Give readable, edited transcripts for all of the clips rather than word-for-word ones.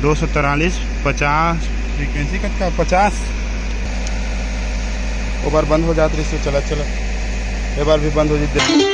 243 50 frequency का 50। वो बार बंद हो जाती रही से चला चला, एक बार भी बंद हो जाती।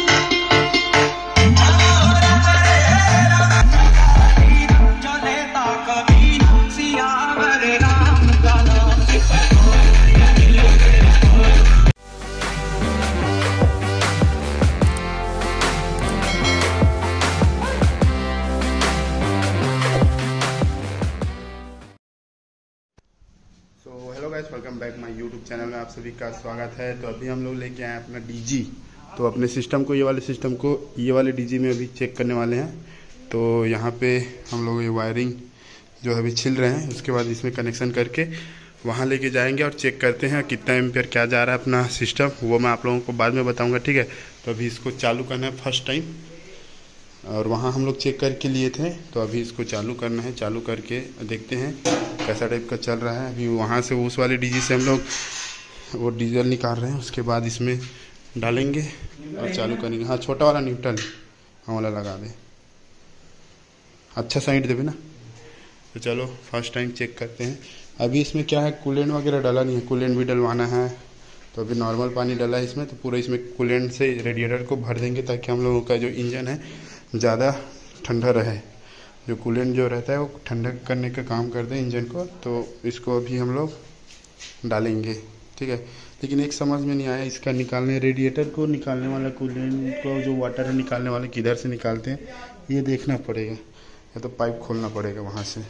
Hello guys, welcome back my YouTube channel में आप सभी का स्वागत है। तो अभी हम लोग लेके आए अपना डीजी। तो अपने सिस्टम को, ये वाले सिस्टम को ये वाले डीजी में अभी चेक करने वाले हैं। तो यहाँ पे हम लोग ये वायरिंग जो अभी छिल रहे हैं, उसके बाद इसमें कनेक्शन करके वहाँ लेके जाएंगे और चेक करते हैं कितना एम्पियर क्या जा रहा है अपना सिस्टम। वो मैं आप लोगों को बाद में बताऊँगा, ठीक है। तो अभी इसको चालू करना है फर्स्ट टाइम, और वहाँ हम लोग चेक करके लिए थे। तो अभी इसको चालू करना है, चालू करके देखते हैं कैसा टाइप का चल रहा है। अभी वहाँ से उस वाले डीजी से हम लोग वो डीजल निकाल रहे हैं, उसके बाद इसमें डालेंगे और चालू करेंगे। हाँ, छोटा वाला न्यूट्रल हाँ वाला लगा दे, अच्छा साइड देवे ना। तो चलो फर्स्ट टाइम चेक करते हैं। अभी इसमें क्या है, कूलेंट वगैरह डाला नहीं है, कूलेंट भी डलवाना है। तो अभी नॉर्मल पानी डाला है इसमें, तो पूरा इसमें कूलेंट से रेडिएटर को भर देंगे ताकि हम लोगों का जो इंजन है ज़्यादा ठंडा रहे। जो कूलेंट जो रहता है वो ठंडा करने का काम करते हैं इंजन को। तो इसको अभी हम लोग डालेंगे, ठीक है। लेकिन एक समझ में नहीं आया, इसका निकालने रेडिएटर को निकालने वाला, कूलेंट को जो वाटर है निकालने वाले किधर से निकालते हैं ये देखना पड़ेगा, या तो पाइप खोलना पड़ेगा वहाँ से।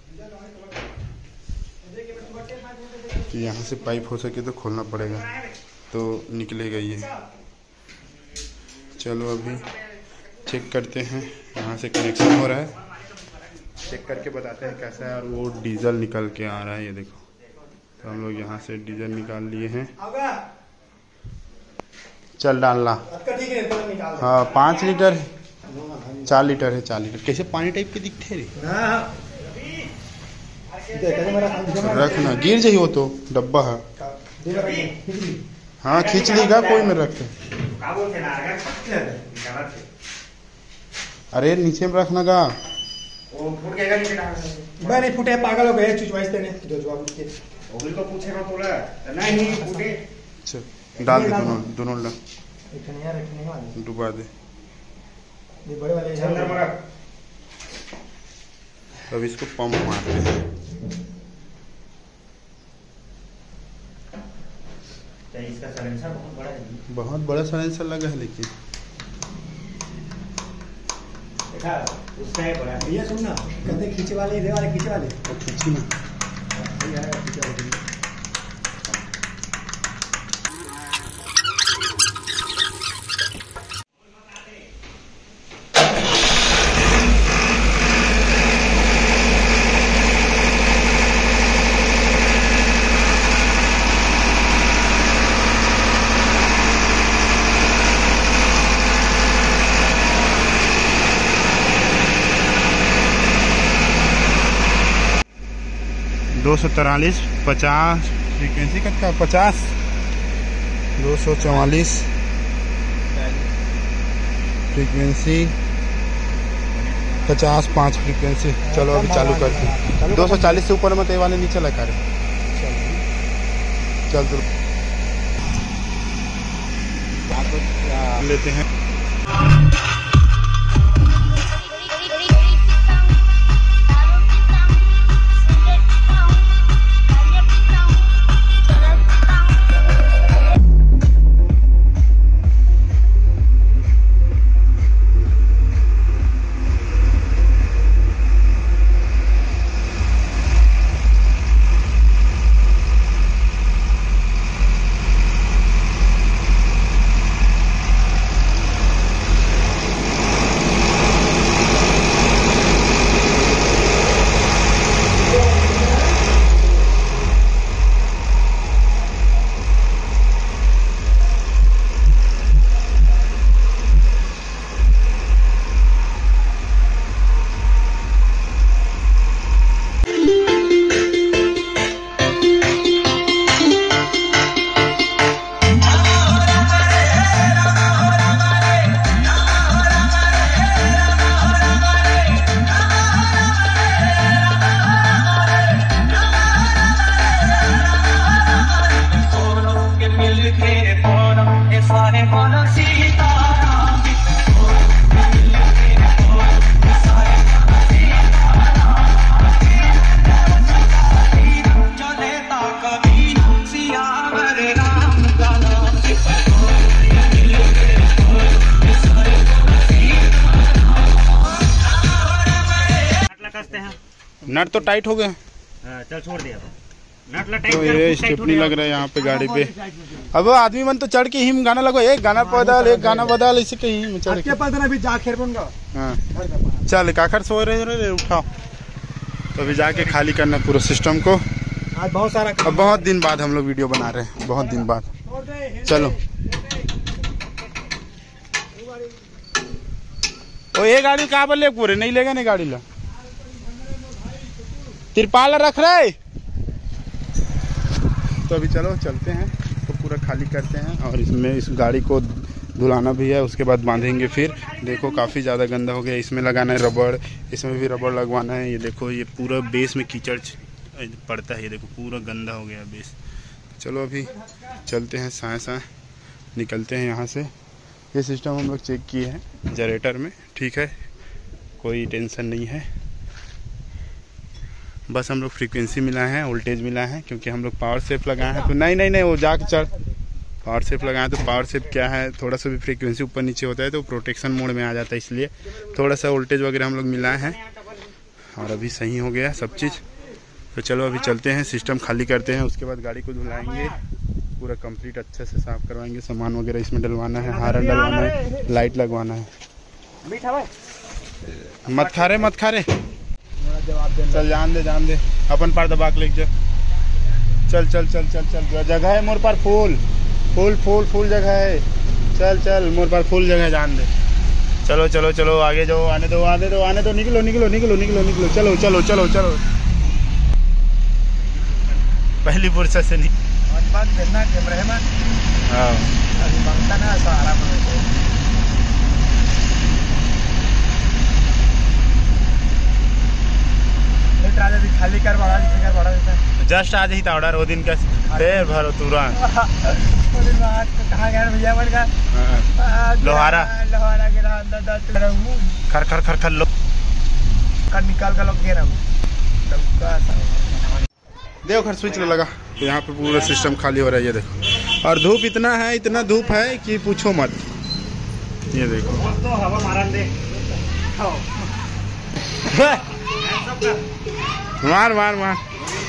तो यहाँ से पाइप हो सके तो खोलना पड़ेगा, तो निकलेगा ये। चलो अभी चेक करते हैं, यहाँ से कनेक्शन हो रहा है, चेक करके बताते हैं कैसा है। और वो डीजल निकल के आ रहा है, ये देखो। तो हम लोग यहाँ से डीजल निकाल लिए हैं। चल डालना, हाँ 5 लीटर 4 लीटर है, 4 लीटर। कैसे पानी टाइप के दिखते रे, रखना गिर जाही वो तो डब्बा है। हाँ खींच लेगा कोई में रखते। अरे नीचे में रखना गा, वो फूट गएगा नीचे डालना। मैं नहीं फूटे, पागल हो गए चुचवाइते ने जो जवाब के ओगली को पूछे ना तोला नहीं फूटे। चल डाल दे, दोनों डाल, रखनिया रखने वाले डुबा दे। ये बड़े वाले अंदर मारा। अब इसको पंप मारते हैं। इसका साइलेंसर बहुत बड़ा है, बहुत बड़ा साइलेंसर लगा है, लेकिन देखा उसका है बड़ा। ये सुन ना, कहते खींचे वाले इधर वाले खींचे वाले और खींची ना। ये है खींचे वाले। दो 243 50 फ्रीक्वेंसी का 50 244 फ्रीक्वेंसी 50 5 फ्रीक्वेंसी। चलो अभी चालू करते। 240 से ऊपर मत, ये वाले नीचे लगा रहे। चल तो लेते हैं। नट तो टाइट हो गए। चल छोड़ दिया तो ये स्टेपनी लग रहा है यहाँ पे गाड़ी पे। अब आदमी मन तो चढ़ के ही गाना लगो, एक गाना बदल एक गाना बदल, इसे कहीं में चढ़ के। हाँ चल काखर सो रहे उठाओ। तो अभी जाके खाली करना पूरा सिस्टम को। आज बहुत सारा अब बहुत दिन बाद हम लोग वीडियो बना रहे हैं, बहुत दिन बाद। चलो ओ ये गाड़ी कहाँ पर ले पूरे नहीं लेगा नहीं गाड़ी ला तिरपाल रख रहे। तो अभी चलो चलते हैं, तो पूरा खाली करते हैं और इसमें इस गाड़ी को धुलाना भी है, उसके बाद बांधेंगे। फिर देखो काफ़ी ज़्यादा गंदा हो गया, इसमें लगाना है रबड़, इसमें भी रबड़ लगवाना है। ये देखो ये पूरा बेस में कीचड़ पड़ता है, ये देखो पूरा गंदा हो गया बेस। चलो अभी चलते हैं, साए साए निकलते हैं यहाँ से। ये सिस्टम हम लोग चेक किए हैं जनरेटर में, ठीक है, कोई टेंशन नहीं है। बस हम लोग फ्रीक्वेंसी मिला है, वोल्टेज मिला है, क्योंकि हम लोग पावर सेफ लगाए हैं। तो नहीं वो जाके चढ़ पावर सेफ लगाए तो पावर सेफ क्या है, थोड़ा सा भी फ्रीक्वेंसी ऊपर नीचे होता है तो प्रोटेक्शन मोड में आ जाता है, इसलिए थोड़ा सा वोल्टेज वगैरह हम लोग मिलाए हैं और अभी सही हो गया सब चीज़। तो चलो अभी चलते हैं, सिस्टम खाली करते हैं, उसके बाद गाड़ी को धुलाएंगे, पूरा कंप्लीट अच्छे से साफ़ करवाएंगे। सामान वगैरह इसमें डलवाना है, हारन डलवाना है, लाइट लगवाना है। मत खा रहे चल जान दे अपन पार दबा के लेके चल जगह है मोर पर फूल जगह है। चल मोर पर फुल जगह जान दे। चलो आगे जाओ, आने दो निकलो। चलो पहली फुर्सत से नहीं। खाली कर बड़ा जस्ट आज ही था ऑर्डर, वो दिन का फिर भरो तुरंत। कहाँ गया भैया बोल का लोहारा खर लो निकाल कर लोग गिरा देखो खर स्विच लगा। तो यहाँ पे पूरा सिस्टम खाली हो रहा है, ये देखो। और धूप इतना धूप है कि पूछो मत। ये देखो तो हवा मारा दे मार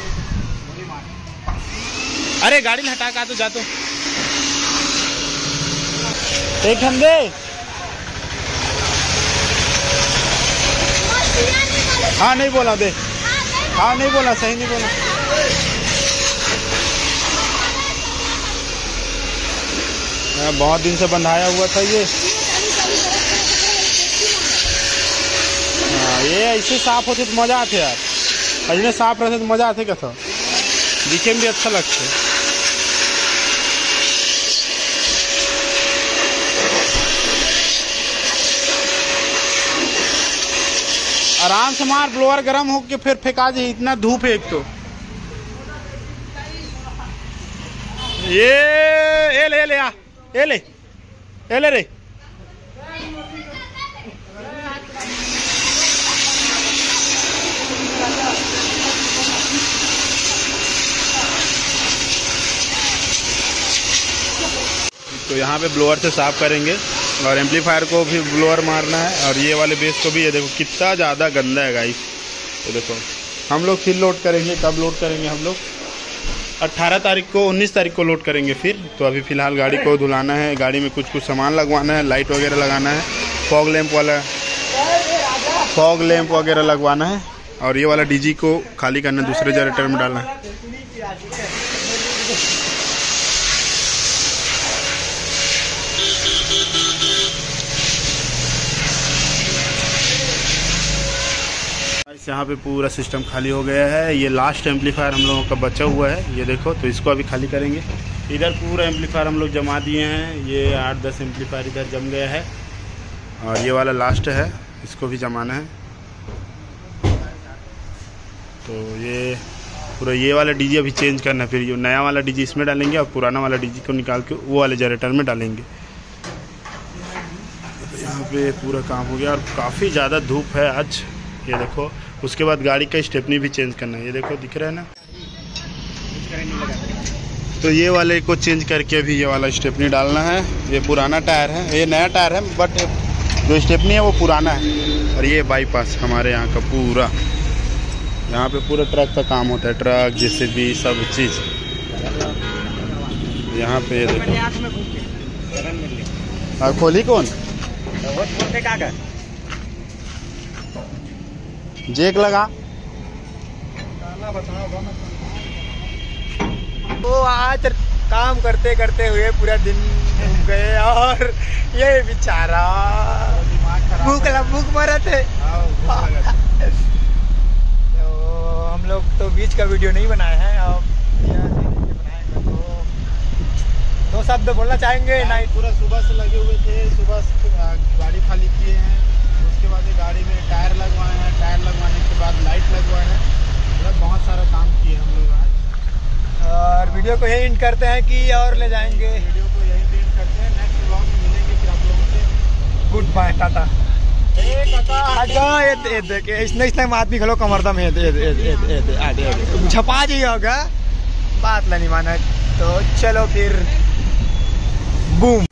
अरे गाड़ी हटा का तो जा तो एक ठंडे। हाँ नहीं बोला दे, हाँ नहीं बोला, सही नहीं बोला। बहुत दिन से बंधाया हुआ था ये। ये ऐसे साफ होते तो मजा आते यार, ऐसे साफ रहते तो मजा आते क्या था, दिखे में भी अच्छा लगता। आराम से मार, ब्लोअर गर्म होके फिर फेंका जाए, इतना धूप है एक तो। ये ले रे। तो यहाँ पे ब्लोअर से साफ करेंगे और एम्पलीफायर को भी ब्लोअर मारना है, और ये वाले बेस को भी। ये देखो कितना ज़्यादा गंदा है गाइस। तो देखो हम लोग फिर लोड करेंगे, कब लोड करेंगे हम लोग 18 तारीख को 19 तारीख को लोड करेंगे फिर। तो अभी फ़िलहाल गाड़ी को धुलाना है, गाड़ी में कुछ सामान लगवाना है, लाइट वगैरह लगाना है, फॉग लैंप वगैरह लगवाना है, और ये वाला डीजी को खाली करना है, दूसरे जनरेटर में डालना है। यहाँ पे पूरा सिस्टम खाली हो गया है। ये लास्ट एम्पलीफायर हम लोगों का बचा हुआ है, ये देखो। तो इसको अभी खाली करेंगे। इधर पूरा एम्पलीफायर हम लोग जमा दिए हैं, ये 8-10 एम्पलीफायर इधर जम गया है, और ये वाला लास्ट है, इसको भी जमाना है। तो ये पूरा ये वाला डीजी अभी चेंज करना है, फिर ये नया वाला डीजी इसमें डालेंगे और पुराना वाला डीजी को निकाल के वो वाले जनरेटर में डालेंगे। यहाँ पे पूरा काम हो गया और काफ़ी ज़्यादा धूप है आज, ये देखो। उसके बाद गाड़ी का स्टेपनी भी चेंज करना है, ये देखो दिख रहा है ना। तो ये वाले को चेंज करके अभी ये वाला स्टेपनी डालना है। ये पुराना टायर है, ये नया टायर है, बट जो स्टेपनी है वो पुराना है। और ये बाईपास हमारे यहाँ का पूरा, यहाँ पे पूरा ट्रक का काम होता है, ट्रक जेसीबी सब चीज़ यहाँ पे। ये देखो खोली कौन जेक लगा। तो आज काम करते करते हुए पूरा दिन डूब गए और ये बेचारा भूख मरे थे। तो हम लोग तो बीच का वीडियो नहीं बनाए हैं, अब बनाएंगे तो दो शब्द बोलना चाहेंगे। नाइट पूरा सुबह से लगे हुए थे, सुबह से गाड़ी खाली किए हैं, उसके बाद गाड़ी में टायर लगवाए हैं, टायर लगवाने के बाद लाइट लगवाए हैं, मतलब बहुत सारा काम किए हम लोग आज। और वीडियो को यही एंड करते हैं कि और ले जाएंगे। वीडियो को यही एंड करते हैं, नेक्स्ट व्लॉग में मिलेंगे फिर आप लोगों से। गुड बाय, टाटा। ये देखिए इसने आदमी खलो कमरदम है, छपा जी होगा बात नहीं माना। तो चलो फिर बूम।